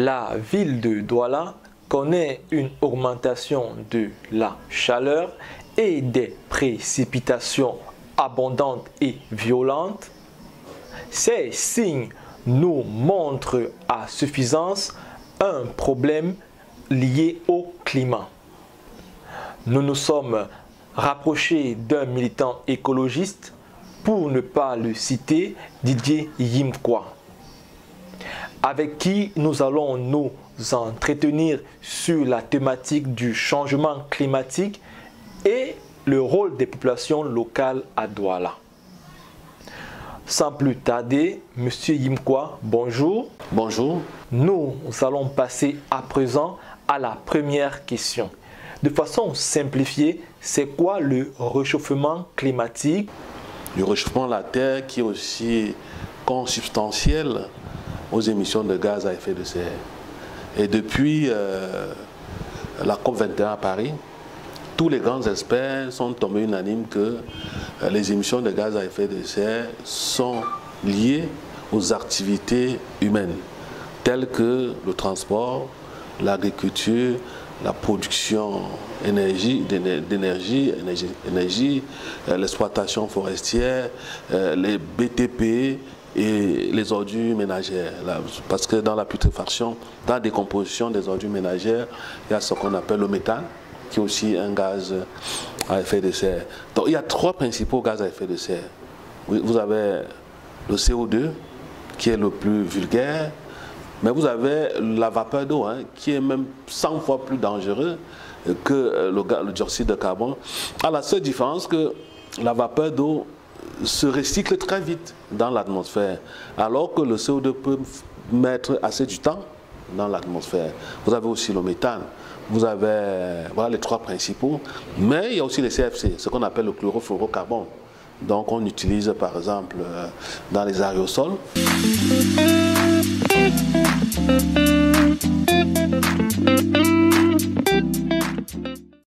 La ville de Douala connaît une augmentation de la chaleur et des précipitations abondantes et violentes. Ces signes nous montrent à suffisance un problème lié au climat. Nous nous sommes rapprochés d'un militant écologiste, pour ne pas le citer, Didier Yimkwa, avec qui nous allons nous entretenir sur la thématique du changement climatique et le rôle des populations locales à Douala. Sans plus tarder, Monsieur Yimkwa, bonjour. Bonjour. Nous allons passer à présent à la première question. De façon simplifiée, c'est quoi le réchauffement climatique? Le réchauffement de la Terre qui est aussi consubstantiel aux émissions de gaz à effet de serre. Et depuis la COP21 à Paris, tous les grands experts sont tombés unanimes que les émissions de gaz à effet de serre sont liées aux activités humaines, telles que le transport, l'agriculture, la production d'énergie, l'exploitation forestière, les BTP et les ordures ménagères. Parce que dans la putréfaction, dans la décomposition des ordures ménagères, il y a ce qu'on appelle le méthane, qui est aussi un gaz à effet de serre. Donc il y a trois principaux gaz à effet de serre. Vous avez le CO2, qui est le plus vulgaire, mais vous avez la vapeur d'eau, qui est même 100 fois plus dangereux que le dioxyde de carbone. À la seule différence que la vapeur d'eau se recycle très vite dans l'atmosphère, alors que le CO2 peut mettre assez du temps dans l'atmosphère. Vous avez aussi le méthane. Vous avez voilà les trois principaux, mais il y a aussi les CFC, ce qu'on appelle le chlorofluorocarbone. Donc on utilise par exemple dans les aérosols.